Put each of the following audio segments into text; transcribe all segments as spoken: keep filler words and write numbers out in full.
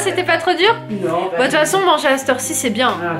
c'était pas trop dur? Non. Bah, de toute façon, manger à cette heure-ci, c'est bien. Ah.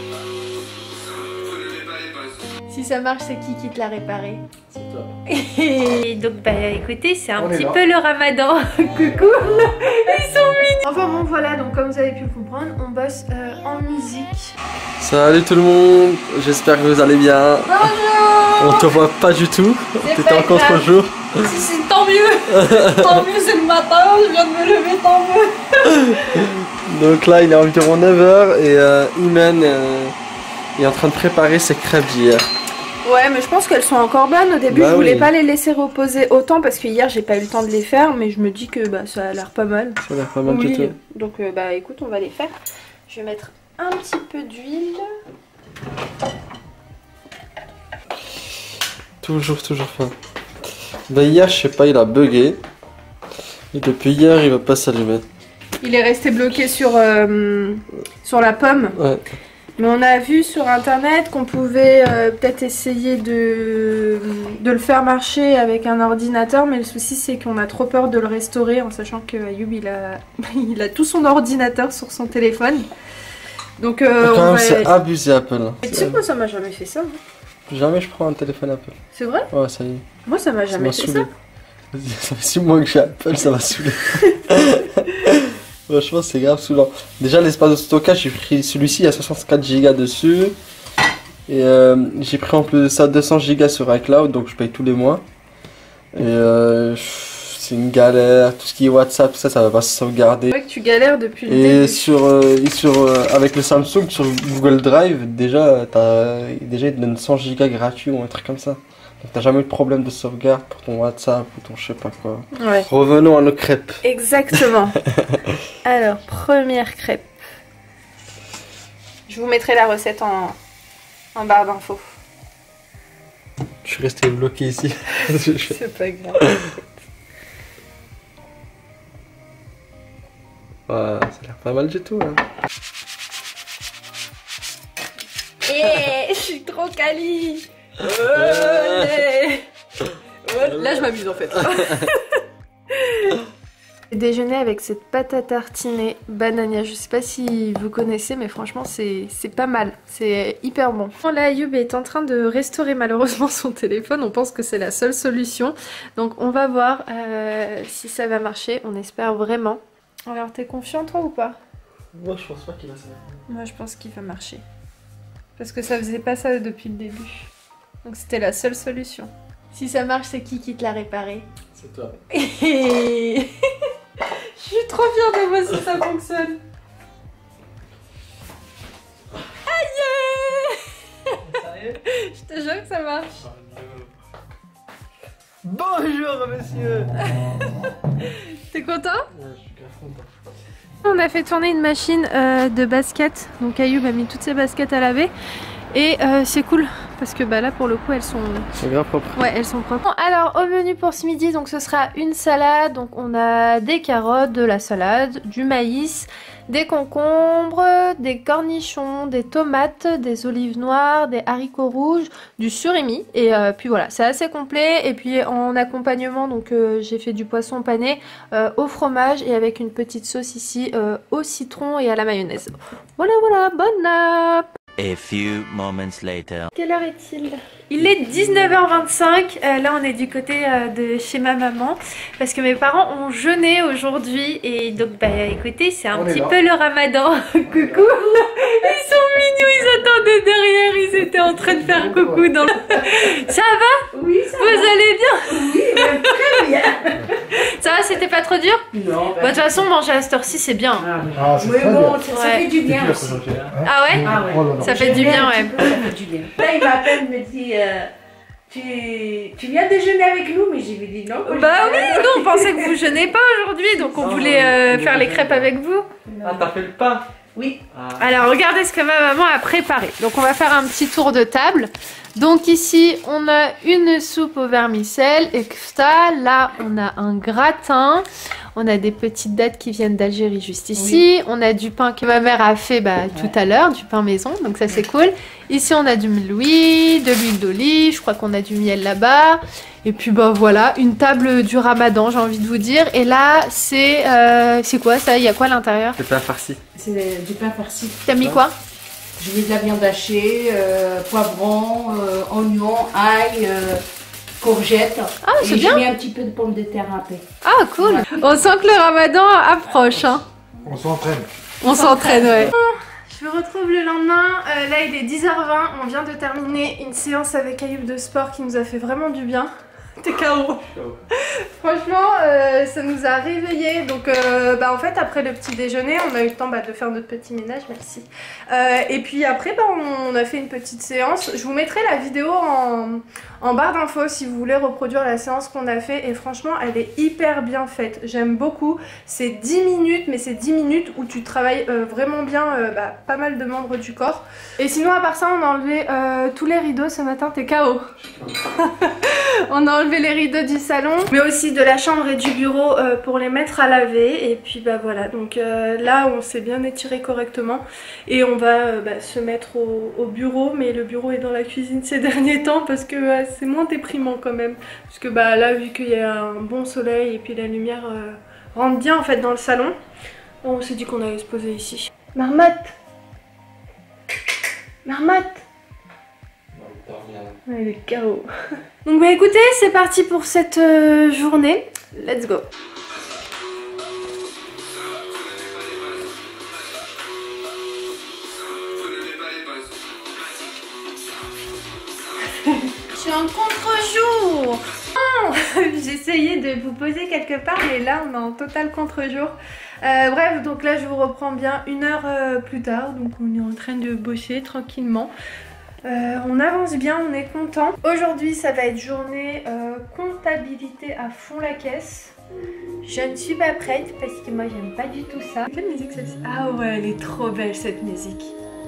Si ça marche, c'est qui qui te l'a réparé? C'est toi. Et donc, bah écoutez, c'est un On petit peu le ramadan. Coucou. Ils sont mignons. Enfin bon, voilà, donc comme vous avez pu le comprendre, on bosse euh, en musique. Salut tout le monde, j'espère que vous allez bien. Bonjour. On te voit pas du tout, t'étais en contre-jour. Si, si, tant mieux. Tant mieux, c'est le matin, je viens de me lever, tant mieux. Donc là, il est environ neuf heures et euh, Iman euh, est en train de préparer ses crêpes d'hier. Ouais, mais je pense qu'elles sont encore bonnes. Au début, bah je voulais oui. pas les laisser reposer autant parce que hier, j'ai pas eu le temps de les faire, mais je me dis que bah, ça a l'air pas mal. Ça a l'air pas mal oui. du tout. Donc, euh, bah écoute, on va les faire. Je vais mettre un petit peu d'huile. Toujours, toujours faim. Bah hier, je sais pas, il a bugué. Et depuis hier, il va pas s'allumer. Il est resté bloqué sur, euh, sur la pomme. Ouais. Mais on a vu sur internet qu'on pouvait euh, peut-être essayer de, de le faire marcher avec un ordinateur. Mais le souci, c'est qu'on a trop peur de le restaurer en sachant que Ayoub, il a, il a tout son ordinateur sur son téléphone. Donc, euh, quand on même, va... c'est abusé Apple. Et tu sais que moi, ça m'a jamais fait ça. Hein. Jamais je prends un téléphone Apple. C'est vrai? Ouais, ça y est. Moi, ça m'a jamais fait ça. Ça fait six mois que j'ai Apple, ça m'a saoulé. Franchement, c'est grave saoulant. Déjà, l'espace de stockage, j'ai pris celui-ci, il y a soixante-quatre gigas dessus. Et euh, j'ai pris en plus de ça deux cents gigas sur iCloud, donc je paye tous les mois. Et euh, c'est une galère. Tout ce qui est WhatsApp, tout ça, ça va pas se sauvegarder. C'est vrai que tu galères depuis le et début. Sur, euh, et sur, euh, avec le Samsung, sur Google Drive, déjà, as, déjà ils te donnent cent gigas gratuits ou un truc comme ça. Donc t'as jamais eu de problème de sauvegarde pour ton WhatsApp ou ton je sais pas quoi. Ouais. Revenons à nos crêpes. Exactement. Alors, première crêpe. Je vous mettrai la recette en, en barre d'infos. Je suis resté bloqué ici. C'est pas grave. Ouais, ça a l'air pas mal du tout. Hein. Eh, je suis trop quali. Ouais. Ouais. Là je m'amuse en fait. Déjeuner avec cette pâte à tartiner banania, je sais pas si vous connaissez mais franchement c'est pas mal, c'est hyper bon. Là Ayoub est en train de restaurer malheureusement son téléphone, on pense que c'est la seule solution. Donc on va voir euh, si ça va marcher, on espère vraiment. Alors t'es confiant toi ou pas? Moi je pense pas qu'il va se faire. Moi je pense qu'il va marcher. Parce que ça faisait pas ça depuis le début. Donc c'était la seule solution. Si ça marche, c'est qui qui te l'a réparé? C'est toi. Je suis trop fière de moi si ça fonctionne. Aïe! Sérieux? Je te jure que ça marche. Bonjour monsieur. T'es content? Ouais, je suis grave content. On a fait tourner une machine euh, de basket. Donc Ayoub a mis toutes ses baskets à laver. Et euh, c'est cool parce que bah là pour le coup elles sont... C'est grave propre. Ouais, elles sont propres. Bon, alors au menu pour ce midi, donc ce sera une salade. Donc on a des carottes, de la salade, du maïs, des concombres, des cornichons, des tomates, des olives noires, des haricots rouges, du surimi. Et euh, puis voilà, c'est assez complet. Et puis en accompagnement, donc euh, j'ai fait du poisson pané euh, au fromage et avec une petite sauce ici euh, au citron et à la mayonnaise. Voilà, voilà, bonne nappe. A few moments later. Quelle heure est-il? Il est dix-neuf heures vingt-cinq, euh, là on est du côté euh, de chez ma maman parce que mes parents ont jeûné aujourd'hui et donc bah écoutez c'est un on petit peu le ramadan. Coucou. Ils sont mignons, ils attendaient derrière, ils étaient en train de faire coucou dans le... Ça va? Oui ça Vous va. Allez bien? Oui, euh, très bien. Ça va, c'était pas trop dur? Non. Bah, de toute façon manger à cette heure-ci c'est bien. Ah, oui bon, ça, ça ouais. fait du bien aussi. Ah ouais, ah ouais. Ça fait du bien, ouais. Ça fait du bien. Là il m'appelle, me dit euh, tu, tu viens déjeuner avec nous, mais j'ai dit non. Bah oui, nous on pensait que vous jeûnez pas aujourd'hui, donc on non, voulait euh, faire les crêpes avec vous. Ah t'as fait le pain? Oui. Ah. Alors regardez ce que ma maman a préparé. Donc on va faire un petit tour de table. Donc ici, on a une soupe au vermicelle et ça, là, on a un gratin. On a des petites dattes qui viennent d'Algérie juste ici. Oui. On a du pain que ma mère a fait bah, ouais. tout à l'heure, du pain maison, donc ça c'est cool. Ici, on a du meloui, de l'huile d'olive, je crois qu'on a du miel là-bas. Et puis bah voilà, une table du ramadan, j'ai envie de vous dire. Et là, c'est euh, c'est quoi ça? Il y a quoi à l'intérieur? C'est pain farci. C'est du pain farci. T'as mis quoi? J'ai mis de la viande hachée, euh, poivron, euh, oignon, ail, euh, courgettes. Ah, c'est bien. J'ai mis un petit peu de pommes de terre râpées. Ah, cool. Ouais. On sent que le ramadan approche. Hein. On s'entraîne. On s'entraîne, ouais. Je me retrouve le lendemain, euh, là il est dix heures vingt, on vient de terminer une séance avec Ayoub de sport qui nous a fait vraiment du bien. T'es K O. Franchement, euh, ça nous a réveillés. Donc, euh, bah, en fait, après le petit déjeuner, on a eu le temps bah, de faire notre petit ménage. Merci. Euh, et puis après, bah, on, on a fait une petite séance. Je vous mettrai la vidéo en, en barre d'infos si vous voulez reproduire la séance qu'on a fait. Et franchement, elle est hyper bien faite. J'aime beaucoup. C'est dix minutes, mais c'est dix minutes où tu travailles euh, vraiment bien euh, bah, pas mal de membres du corps. Et sinon, à part ça, on a enlevé euh, tous les rideaux ce matin. T'es K O. On a enlevé les rideaux du salon, mais aussi de la chambre et du bureau euh, pour les mettre à laver. Et puis bah voilà, donc euh, là on s'est bien étiré correctement et on va euh, bah, se mettre au, au bureau. Mais le bureau est dans la cuisine ces derniers temps parce que euh, c'est moins déprimant quand même, parce que bah là vu qu'il y a un bon soleil et puis la lumière euh, rentre bien en fait dans le salon, on s'est dit qu'on allait se poser ici. Marmotte, Marmotte. Ouais, il est K O. Donc bah écoutez, c'est parti pour cette euh, journée. Let's go. Je suis en contre-jour. Oh j'essayais de vous poser quelque part, mais là on est en total contre-jour. Euh, bref, donc là je vous reprends bien une heure euh, plus tard. Donc on est en train de bosser tranquillement. Euh, on avance bien, on est content. Aujourd'hui ça va être journée euh, comptabilité à fond la caisse. Je ne suis pas prête parce que moi j'aime pas du tout ça. Quelle musique c'est? Ah ouais, elle est trop belle cette musique.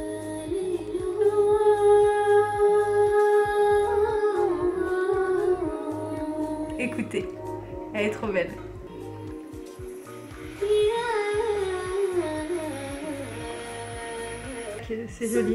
Écoutez, elle est trop belle. C'est joli.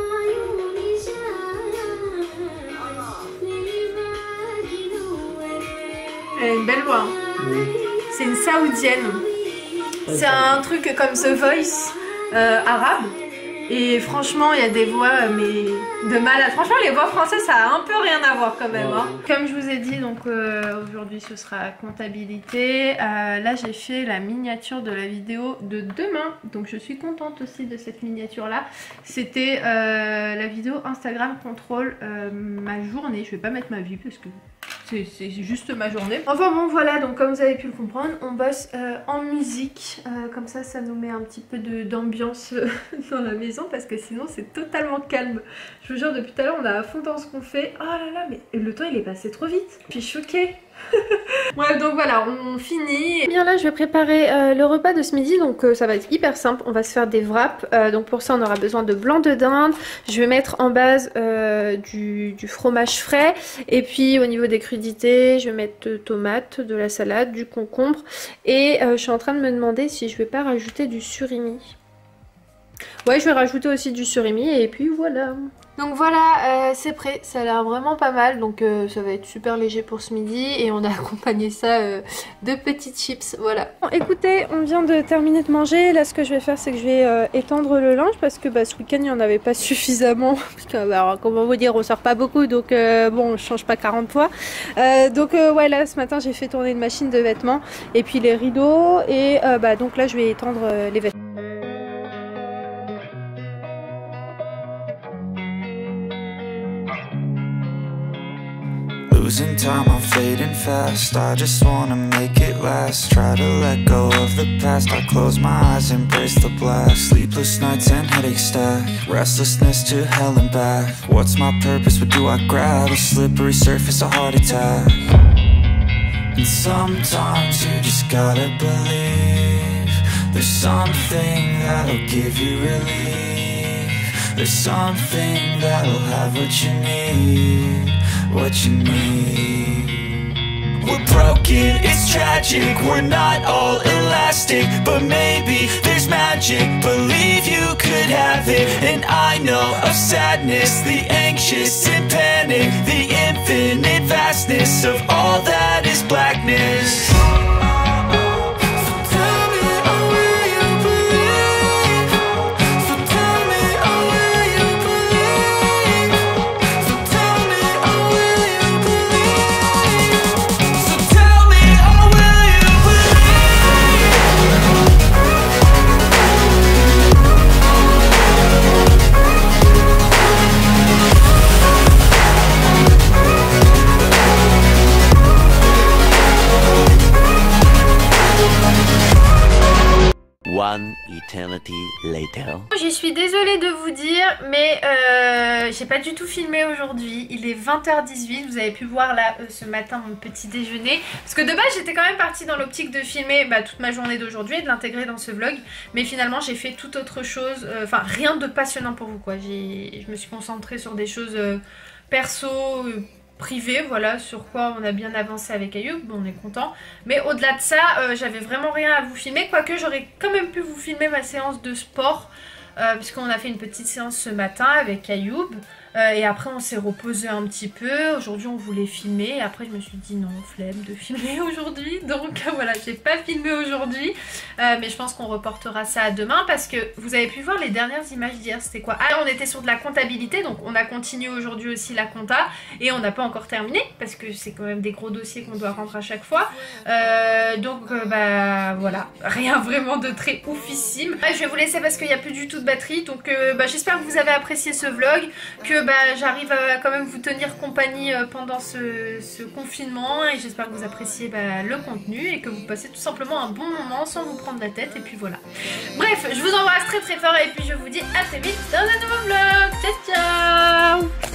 Elle a une belle voix. Hein. Oui. C'est une saoudienne. C'est un truc comme The Voice euh, arabe. Et franchement, il y a des voix mais de malade. Franchement, les voix françaises, ça a un peu rien à voir quand même. Hein. Comme je vous ai dit, donc euh, aujourd'hui, ce sera comptabilité. Euh, là, j'ai fait la miniature de la vidéo de demain. Donc, je suis contente aussi de cette miniature-là. C'était euh, la vidéo Instagram contrôle euh, ma journée. Je vais pas mettre ma vie parce que c'est juste ma journée. Enfin bon voilà, donc comme vous avez pu le comprendre, on bosse euh, en musique, euh, comme ça ça nous met un petit peu d'ambiance euh, dans la maison parce que sinon c'est totalement calme. Je vous jure, depuis tout à l'heure on a à fond dans ce qu'on fait. Oh là là, mais le temps il est passé trop vite. Je suis choquée. Bref, donc voilà, on finit. Et bien là je vais préparer euh, le repas de ce midi, donc euh, ça va être hyper simple. On va se faire des wraps, euh, donc pour ça on aura besoin de blanc de dinde. Je vais mettre en base euh, du, du fromage frais, et puis au niveau des crudités je vais mettre de tomates, de la salade, du concombre, et euh, je suis en train de me demander si je vais pas rajouter du surimi. Ouais, je vais rajouter aussi du surimi, et puis voilà. Donc voilà, euh, c'est prêt, ça a l'air vraiment pas mal, donc euh, ça va être super léger pour ce midi et on a accompagné ça euh, de petites chips, voilà. Bon, écoutez, on vient de terminer de manger, là ce que je vais faire c'est que je vais euh, étendre le linge parce que bah, ce week-end il n'y en avait pas suffisamment, parce que alors, comment vous dire, on sort pas beaucoup donc euh, bon, on change pas quarante fois. Euh, donc euh, ouais, là ce matin j'ai fait tourner une machine de vêtements et puis les rideaux et euh, bah, donc là je vais étendre euh, les vêtements. Losing time, I'm fading fast. I just wanna make it last. Try to let go of the past. I close my eyes, embrace the blast. Sleepless nights and headaches stack. Restlessness to hell and back. What's my purpose? What do I grab? A slippery surface, a heart attack. And sometimes you just gotta believe there's something that'll give you relief. There's something that'll have what you need, what you need. We're broken, it's tragic, we're not all elastic, but maybe there's magic, believe you could have it. And I know of sadness, the anxious and panic, the infinite vastness of all that is blackness. One eternity later. Je suis désolée de vous dire, mais euh, j'ai pas du tout filmé aujourd'hui. Il est vingt heures dix-huit, vous avez pu voir là euh, ce matin mon petit déjeuner. Parce que de base j'étais quand même partie dans l'optique de filmer bah, toute ma journée d'aujourd'hui et de l'intégrer dans ce vlog. Mais finalement j'ai fait toute autre chose, enfin euh, rien de passionnant pour vous quoi. Je me suis concentrée sur des choses euh, perso, euh, privé, voilà, sur quoi on a bien avancé avec Ayoub, on est content. Mais au-delà de ça, euh, j'avais vraiment rien à vous filmer, quoique j'aurais quand même pu vous filmer ma séance de sport, euh, puisqu'on a fait une petite séance ce matin avec Ayoub. Euh, et après on s'est reposé un petit peu. Aujourd'hui on voulait filmer et après je me suis dit non, flemme de filmer aujourd'hui. Donc voilà, j'ai pas filmé aujourd'hui, euh, mais je pense qu'on reportera ça à demain parce que vous avez pu voir les dernières images d'hier. C'était quoi? Ah, on était sur de la comptabilité, donc on a continué aujourd'hui aussi la compta et on n'a pas encore terminé parce que c'est quand même des gros dossiers qu'on doit rendre à chaque fois. Euh, donc euh, bah voilà, rien vraiment de très oufissime. Ouais, je vais vous laisser parce qu'il n'y a plus du tout de batterie. Donc euh, bah, j'espère que vous avez apprécié ce vlog, que bah, j'arrive à quand même vous tenir compagnie pendant ce, ce confinement et j'espère que vous appréciez bah, le contenu et que vous passez tout simplement un bon moment sans vous prendre la tête et puis voilà. Bref, je vous embrasse très très fort et puis je vous dis à très vite dans un nouveau vlog. Ciao ciao.